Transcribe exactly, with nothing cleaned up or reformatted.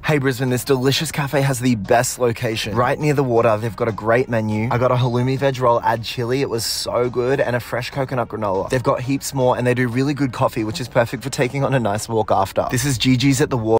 Hey Brisbane, this delicious cafe has the best location. Right near the water, they've got a great menu. I got a halloumi veg roll, add chili, it was so good, and a fresh coconut granola. They've got heaps more, and they do really good coffee, which is perfect for taking on a nice walk after. This is Gigi's at the water.